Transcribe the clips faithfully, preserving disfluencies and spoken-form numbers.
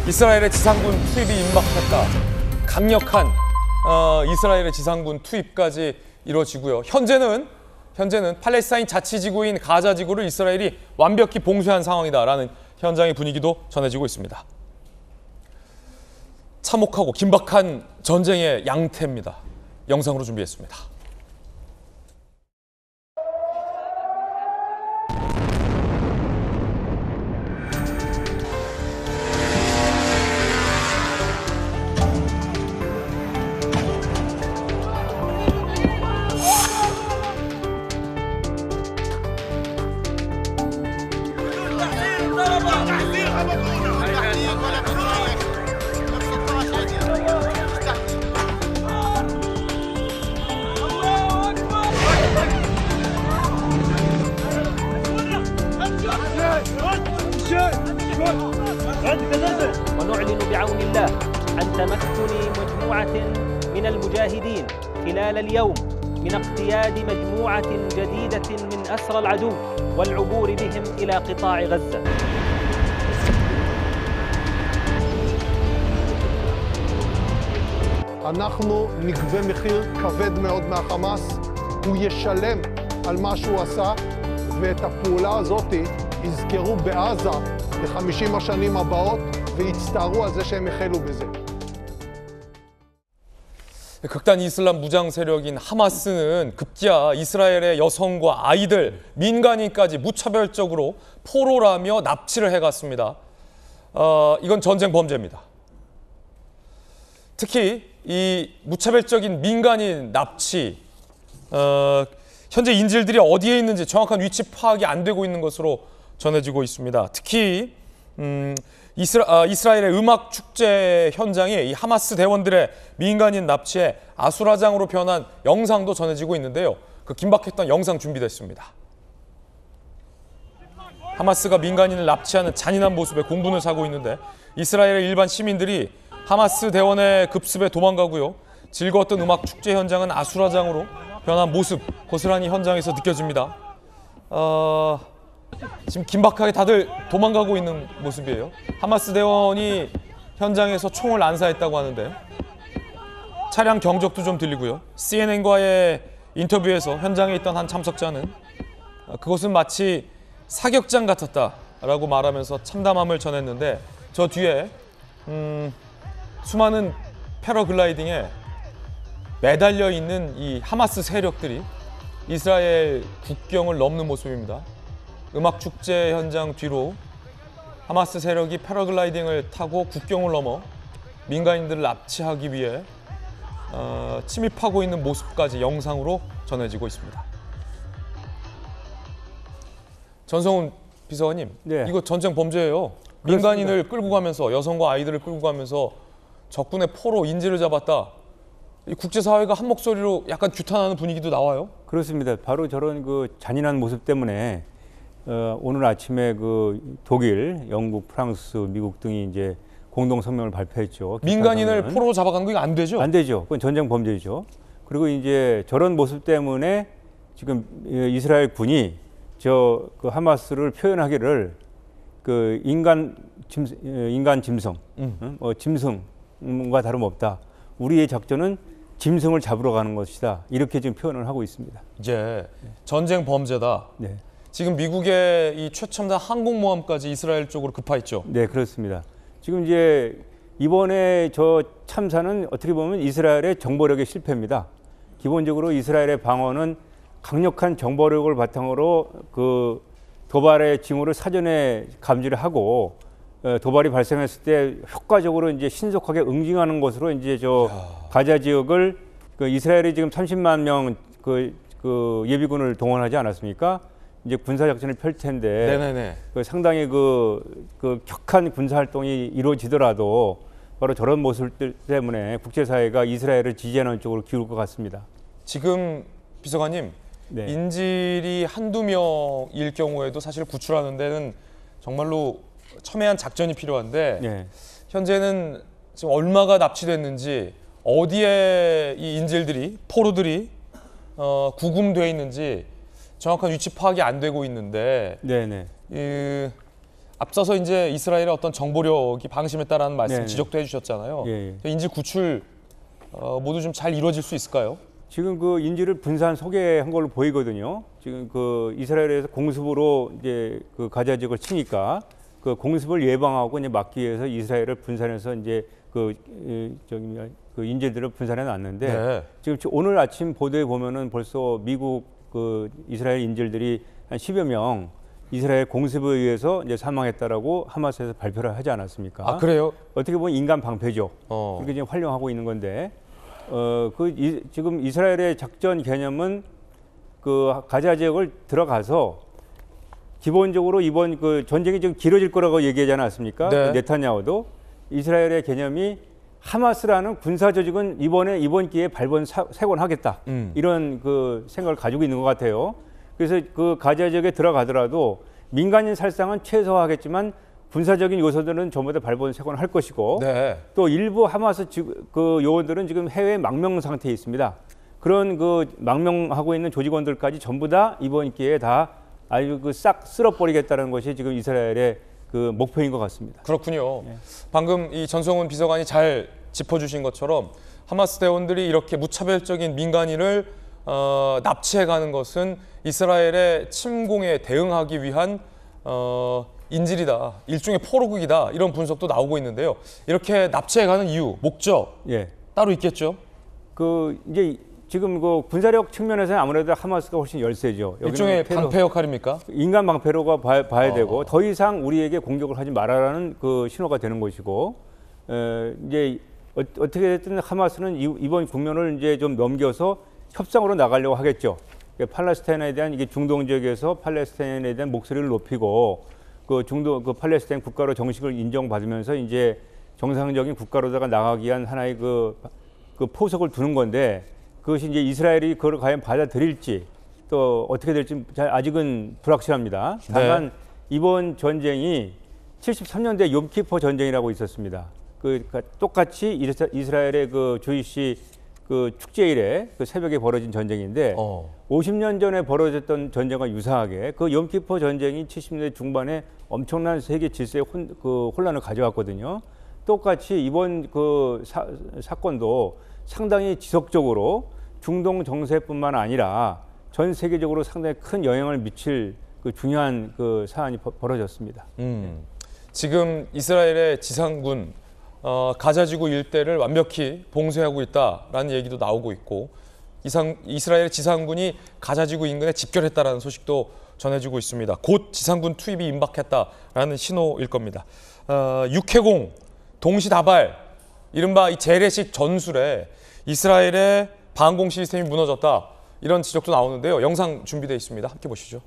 이스라엘의 지상군 투입이 임박했다. 강력한 어, 이스라엘의 지상군 투입까지 이루어지고요. 현재는 현재는 팔레스타인 자치지구인 가자지구를 이스라엘이 완벽히 봉쇄한 상황이다라는 현장의 분위기도 전해지고 있습니다. 참혹하고 긴박한 전쟁의 양태입니다. 영상으로 준비했습니다. ونعلن بعون الله عن تمكن مجموعة من المجاهدين خلال اليوم من اقتياد مجموعة جديدة من أسرى العدو والعبور بهم إلى قطاع غزة. אנחנו נגבה מחיר כבד מאוד מהחמאס, הוא ישלם על מה שהוא עשה, ואת הפעולה הזאת יזכרו בעזה ב-חמישים השנים הבאות ויצטערו על זה שהם החלו בזה. 극단 이슬람 무장 세력인 하마스는 급기야 이스라엘의 여성과 아이들, 민간인까지 무차별적으로 포로라며 납치를 해갔습니다. 어, 이건 전쟁 범죄입니다. 특히 이 무차별적인 민간인 납치, 어, 현재 인질들이 어디에 있는지 정확한 위치 파악이 안 되고 있는 것으로 전해지고 있습니다. 특히 음, 이스라, 아, 이스라엘의 음악 축제 현장에 이 하마스 대원들의 민간인 납치에 아수라장으로 변한 영상도 전해지고 있는데요. 그 긴박했던 영상 준비됐습니다. 하마스가 민간인을 납치하는 잔인한 모습에 공분을 사고 있는데 이스라엘의 일반 시민들이 하마스 대원의 급습에 도망가고요. 즐거웠던 음악 축제 현장은 아수라장으로 변한 모습 고스란히 현장에서 느껴집니다. 어, 지금 긴박하게 다들 도망가고 있는 모습이에요. 하마스 대원이 현장에서 총을 난사했다고 하는데 차량 경적도 좀 들리고요. 씨엔엔과의 인터뷰에서 현장에 있던 한 참석자는 그것은 마치 사격장 같았다라고 말하면서 참담함을 전했는데 저 뒤에 음, 수많은 패러글라이딩에 매달려 있는 이 하마스 세력들이 이스라엘 국경을 넘는 모습입니다. 음악 축제 현장 뒤로 하마스 세력이 패러글라이딩을 타고 국경을 넘어 민간인들을 납치하기 위해 어, 침입하고 있는 모습까지 영상으로 전해지고 있습니다. 전성훈 비서관님, 네. 이거 전쟁 범죄예요. 그렇습니다. 민간인을 끌고 가면서 여성과 아이들을 끌고 가면서 적군의 포로 인질을 잡았다. 이 국제사회가 한 목소리로 약간 규탄하는 분위기도 나와요. 그렇습니다. 바로 저런 그 잔인한 모습 때문에 어, 오늘 아침에 그 독일, 영국, 프랑스, 미국 등이 이제 공동 성명을 발표했죠. 민간인을 포로로 잡아가는 거 안 되죠? 안 되죠. 그건 전쟁 범죄죠. 그리고 이제 저런 모습 때문에 지금 이스라엘 군이 저 그 하마스를 표현하기를 그 인간 짐 인간 짐승, 음. 어, 짐승과 다름없다. 우리의 작전은 짐승을 잡으러 가는 것이다. 이렇게 지금 표현을 하고 있습니다. 이제 전쟁 범죄다. 네. 지금 미국의 이 최첨단 항공모함까지 이스라엘 쪽으로 급파했죠. 네, 그렇습니다. 지금 이제 이번에 저 참사는 어떻게 보면 이스라엘의 정보력의 실패입니다. 기본적으로 이스라엘의 방어는 강력한 정보력을 바탕으로 그 도발의 징후를 사전에 감지를 하고 도발이 발생했을 때 효과적으로 이제 신속하게 응징하는 것으로 이제 저 야. 가자 지역을 그 이스라엘이 지금 삼십만 명 그 그 예비군을 동원하지 않았습니까? 이제 군사 작전을 펼 텐데 네네네. 그 상당히 그, 그 격한 군사 활동이 이루어지더라도 바로 저런 모습들 때문에 국제사회가 이스라엘을 지지하는 쪽으로 기울 것 같습니다. 지금 비서관님, 네. 인질이 한두 명일 경우에도 사실 구출하는 데는 정말로 첨예한 작전이 필요한데 네. 현재는 지금 얼마가 납치됐는지 어디에 이 인질들이 포로들이 어, 구금돼 있는지 정확한 위치 파악이 안 되고 있는데 네네. 이, 앞서서 이제 이스라엘의 어떤 정보력이 방심했다라는 말씀 네네. 지적도 해주셨잖아요. 예, 인질 구출 어, 모두 좀 잘 이루어질 수 있을까요? 지금 그 인질을 분산 소개한 걸로 보이거든요. 지금 그 이스라엘에서 공습으로 이제 그 가자 지역을 치니까 그 공습을 예방하고 이제 막기 위해서 이스라엘을 분산해서 이제 그 이, 저기 그 인질들을 분산해 놨는데 네. 지금 오늘 아침 보도에 보면은 벌써 미국 그 이스라엘 인질들이 한 십여 명 이스라엘 공습에 의해서 이제 사망했다라고 하마스에서 발표를 하지 않았습니까? 아 그래요? 어떻게 보면 인간 방패죠. 어. 그렇게 지금 활용하고 있는 건데, 어, 그 이, 지금 이스라엘의 작전 개념은 그 가자 지역을 들어가서 기본적으로 이번 그 전쟁이 좀 길어질 거라고 얘기하지 않았습니까? 네. 그 네타냐후도 이스라엘의 개념이 하마스라는 군사 조직은 이번에 이번 기회에 발본 사, 세곤하겠다 음. 이런 그 생각을 가지고 있는 것 같아요. 그래서 그 가자 지역에 들어가더라도 민간인 살상은 최소화하겠지만 군사적인 요소들은 전부 다 발본 세곤할 것이고 네. 또 일부 하마스 지- 그 요원들은 지금 해외 망명 상태에 있습니다. 그런 그 망명하고 있는 조직원들까지 전부 다 이번 기회에 다 아주 그 싹 쓸어버리겠다는 것이 지금 이스라엘의 그 목표인 것 같습니다. 그렇군요. 방금 이 전성훈 비서관이 잘 짚어주신 것처럼 하마스 대원들이 이렇게 무차별적인 민간인을 어, 납치해가는 것은 이스라엘의 침공에 대응하기 위한 어, 인질이다, 일종의 포로국이다 이런 분석도 나오고 있는데요. 이렇게 납치해가는 이유, 목적 예. 따로 있겠죠? 그 이제 지금 그 군사력 측면에서는 아무래도 하마스가 훨씬 열세죠. 여기는 일종의 테러- 방패 역할입니까? 인간 방패로가 봐, 봐야 어. 되고 더 이상 우리에게 공격을 하지 말아라는 그 신호가 되는 것이고 에, 이제 어, 어떻게 됐든 하마스는 이, 이번 국면을 이제 좀 넘겨서 협상으로 나가려고 하겠죠. 그러니까 팔레스타인에 대한 이게 중동 지역에서 팔레스타인에 대한 목소리를 높이고 그 중동 그 팔레스타인 국가로 정식을 인정받으면서 이제 정상적인 국가로다가 나가기 위한 하나의 그, 그 포석을 두는 건데 그것이 이제 이스라엘이 그걸 과연 받아들일지 또 어떻게 될지 잘 아직은 불확실합니다. 다만 네. 이번 전쟁이 칠십삼 년대 욤키퍼 전쟁이라고 있었습니다. 그 그러니까 똑같이 이스라- 이스라엘의 그 주이시 그 축제일에 그 새벽에 벌어진 전쟁인데 어. 오십 년 전에 벌어졌던 전쟁과 유사하게 그 욤키퍼 전쟁이 칠십 년대 중반에 엄청난 세계 질서의 혼, 그 혼란을 가져왔거든요. 똑같이 이번 그 사, 사건도 상당히 지속적으로 중동 정세뿐만 아니라 전 세계적으로 상당히 큰 영향을 미칠 그 중요한 그 사안이 버- 벌어졌습니다. 음. 지금 이스라엘의 지상군 어, 가자지구 일대를 완벽히 봉쇄하고 있다라는 얘기도 나오고 있고 이상, 이스라엘 지상군이 가자지구 인근에 집결했다라는 소식도 전해지고 있습니다. 곧 지상군 투입이 임박했다라는 신호일 겁니다. 어, 육해공 동시다발 이른바 이 재래식 전술에 이스라엘의 방공 시스템이 무너졌다 이런 지적도 나오는데요. 영상 준비되어 있습니다. 함께 보시죠.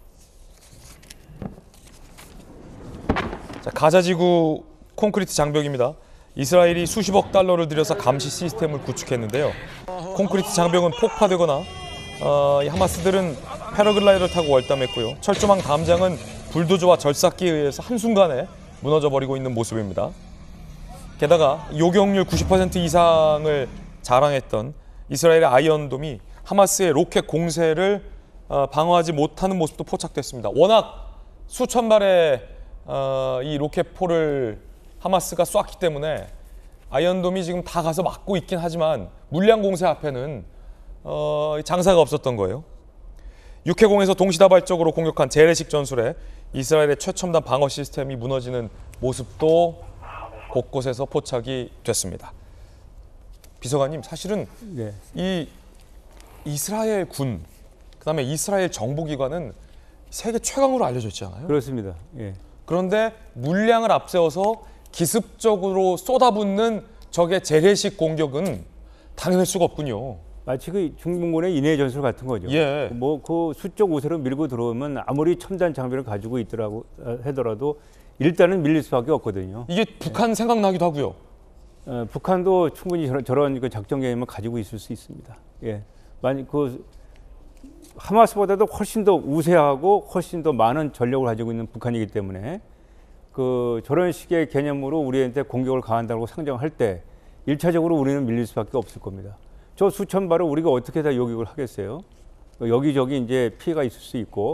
자, 가자지구 콘크리트 장벽입니다. 이스라엘이 수십억 달러를 들여서 감시 시스템을 구축했는데요. 콘크리트 장벽은 폭파되거나 어, 이 하마스들은 패러글라이더를 타고 월담했고요. 철조망 담장은 불도저와 절삭기에 의해서 한순간에 무너져 버리고 있는 모습입니다. 게다가 요격률 구십 퍼센트 이상을 자랑했던 이스라엘의 아이언돔이 하마스의 로켓 공세를 어, 방어하지 못하는 모습도 포착됐습니다. 워낙 수천 발의 어, 이 로켓포를 하마스가 쐈기 때문에 아이언돔이 지금 다 가서 막고 있긴 하지만 물량 공세 앞에는 어, 장사가 없었던 거예요. 육해공에서 동시다발적으로 공격한 재래식 전술에 이스라엘의 최첨단 방어 시스템이 무너지는 모습도 곳곳에서 포착이 됐습니다. 비서관님, 사실은 네. 이 이스라엘 군, 그다음에 이스라엘 정보기관은 세계 최강으로 알려져 있잖아요. 그렇습니다. 예. 그런데 물량을 앞세워서 기습적으로 쏟아붓는 적의 재래식 공격은 당연할 수가 없군요. 마치 그 중공군의 인해 전술 같은 거죠. 예. 뭐 그 수적 우세로 밀고 들어오면 아무리 첨단 장비를 가지고 있더라고 하더라도 일단은 밀릴 수밖에 없거든요. 이게 북한 생각나기도 하고요. 어, 북한도 충분히 저런, 저런 그 작전 개념을 가지고 있을 수 있습니다. 예. 만약 그 하마스보다도 훨씬 더 우세하고 훨씬 더 많은 전력을 가지고 있는 북한이기 때문에 그 저런 식의 개념으로 우리한테 공격을 가한다고 상정할 때 일차적으로 우리는 밀릴 수밖에 없을 겁니다. 저 수천 발을 우리가 어떻게 다 요격을 하겠어요? 여기저기 이제 피해가 있을 수 있고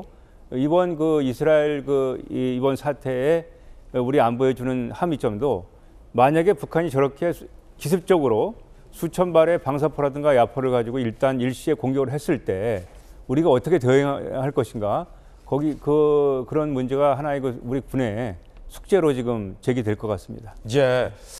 이번 그 이스라엘 그 이- 이번 사태에 우리 안보에 주는 함의점도 만약에 북한이 저렇게 수- 기습적으로 수천 발의 방사포라든가 야포를 가지고 일단 일시에 공격을 했을 때 우리가 어떻게 대응할 것인가, 거기 그 그런 문제가 하나의 그 우리 군의 숙제로 지금 제기될 것 같습니다. 예.